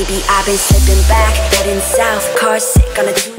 Lately I've been slipping back, heading south, car sick on a